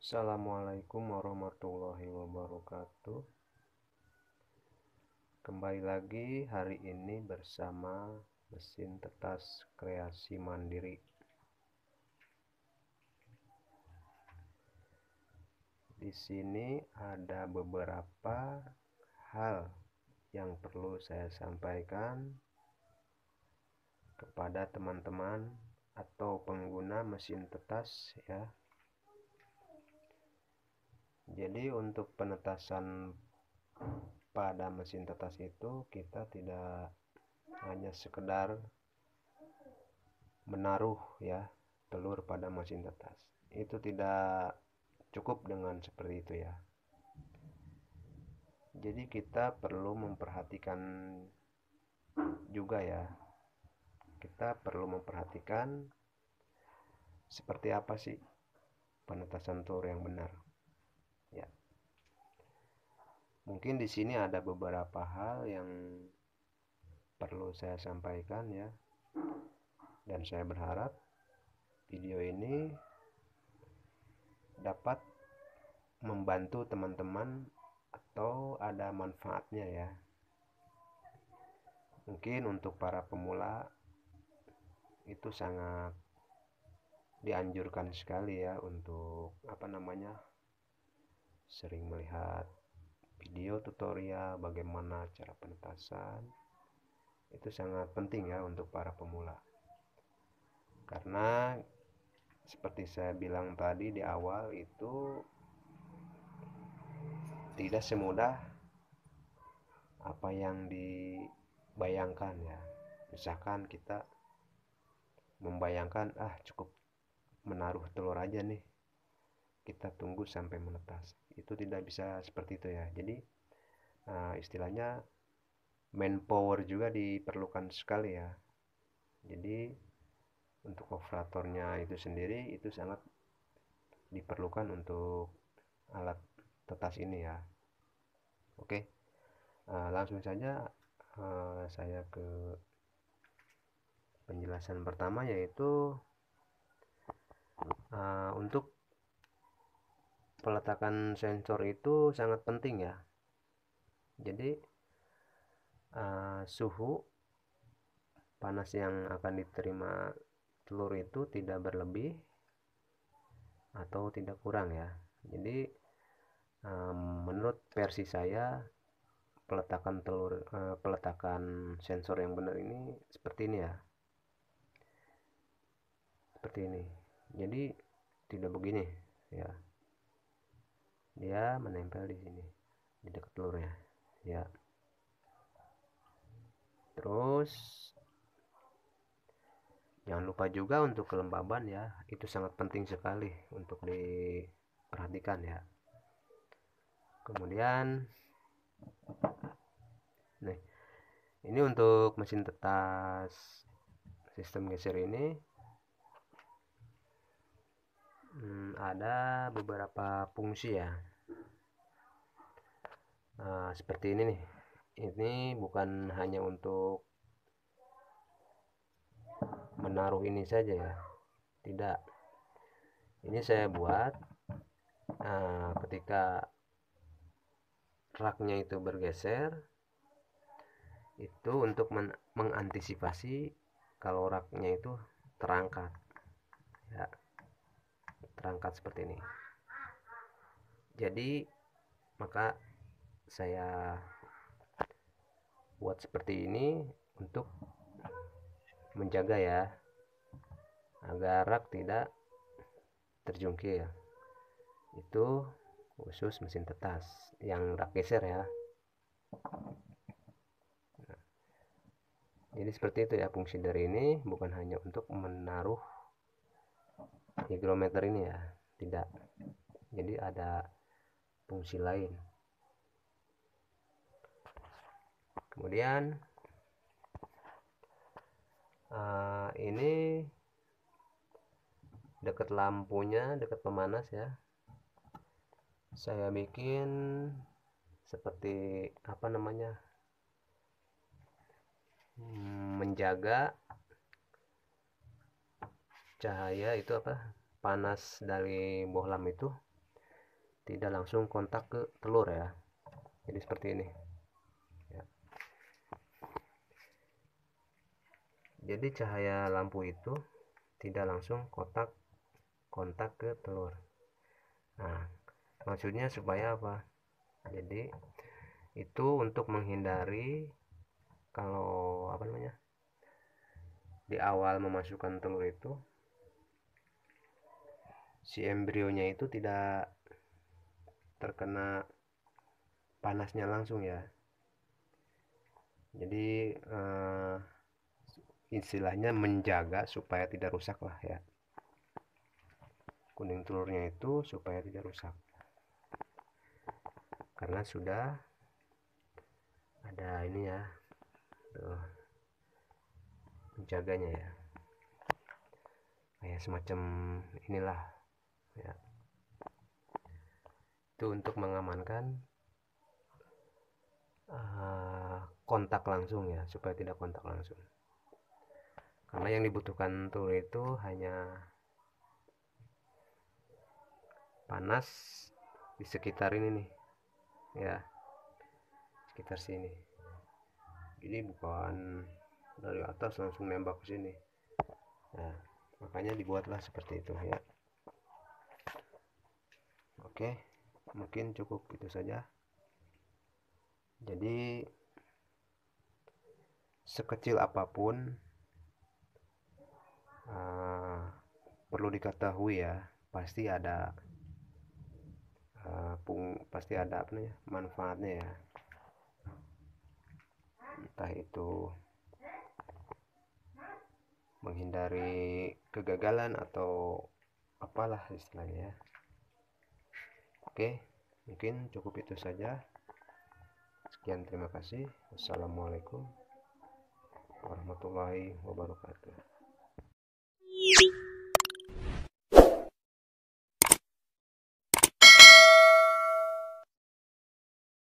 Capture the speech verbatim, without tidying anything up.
Assalamualaikum warahmatullahi wabarakatuh. Kembali lagi hari ini bersama mesin tetas kreasi mandiri. Di sini ada beberapa hal yang perlu saya sampaikan kepada teman-teman atau pengguna mesin tetas ya. Jadi untuk penetasan pada mesin tetas itu kita tidak hanya sekedar menaruh ya telur pada mesin tetas. Itu tidak cukup dengan seperti itu ya. Jadi kita perlu memperhatikan juga ya. Kita perlu memperhatikan seperti apa sih penetasan telur yang benar. Ya. Mungkin di sini ada beberapa hal yang perlu saya sampaikan ya. Dan saya berharap video ini dapat membantu teman-teman atau ada manfaatnya ya. Mungkin untuk para pemula itu sangat dianjurkan sekali ya untuk apa namanya sering melihat video tutorial bagaimana cara penetasan. Itu sangat penting ya untuk para pemula. Karena seperti saya bilang tadi di awal, itu tidak semudah apa yang dibayangkan ya. Misalkan kita membayangkan ah cukup menaruh telur aja nih, kita tunggu sampai menetas. Itu tidak bisa seperti itu ya. Jadi uh, istilahnya manpower juga diperlukan sekali ya. Jadi untuk operatornya itu sendiri itu sangat diperlukan untuk alat tetas ini ya. Oke, uh, langsung saja uh, saya ke penjelasan pertama, yaitu uh, untuk peletakan sensor itu sangat penting ya. Jadi uh, suhu panas yang akan diterima telur itu tidak berlebih atau tidak kurang ya. Jadi um, menurut versi saya peletakan telur uh, peletakan sensor yang benar ini seperti ini ya. Seperti ini. Jadi tidak begini ya. Dia menempel di sini di dekat telurnya ya. Terus jangan lupa juga untuk kelembaban ya, itu sangat penting sekali untuk diperhatikan ya. Kemudian nih, ini untuk mesin tetas sistem geser ini hmm, ada beberapa fungsi ya. Nah, seperti ini nih. Ini bukan hanya untuk menaruh ini saja ya, tidak. Ini saya buat nah, ketika raknya itu bergeser, itu untuk mengantisipasi kalau raknya itu terangkat ya, terangkat seperti ini. Jadi maka saya buat seperti ini untuk menjaga ya, agar rak tidak terjungkir. Itu khusus mesin tetas yang rak geser ya. Nah, jadi seperti itu ya fungsi dari ini, bukan hanya untuk menaruh hygrometer ini ya, tidak. Jadi ada fungsi lain. Kemudian uh, ini dekat lampunya, dekat pemanas ya, saya bikin seperti apa namanya menjaga cahaya itu apa panas dari bohlam itu tidak langsung kontak ke telur ya. Jadi seperti ini ya. Jadi cahaya lampu itu tidak langsung kontak kontak ke telur. Nah, maksudnya supaya apa? Jadi itu untuk menghindari kalau apa namanya, di awal memasukkan telur itu si embrionya itu tidak terkena panasnya langsung ya. Jadi eh, istilahnya menjaga supaya tidak rusak lah ya, kuning telurnya itu supaya tidak rusak karena sudah ada ini ya, tuh, menjaganya ya, kayak semacam inilah ya. Itu untuk mengamankan uh, kontak langsung ya, supaya tidak kontak langsung, karena yang dibutuhkan telur itu hanya panas di sekitar ini nih ya, sekitar sini. Jadi bukan dari atas langsung nembak ke sini. Nah, makanya dibuatlah seperti itu ya. Oke, mungkin cukup itu saja. Jadi sekecil apapun uh, perlu diketahui ya, pasti ada uh, pung, pasti ada apa namanya, manfaatnya ya. Entah itu menghindari kegagalan atau apalah istilahnya ya. Oke, mungkin cukup itu saja. Sekian, terima kasih. Wassalamualaikum warahmatullahi wabarakatuh.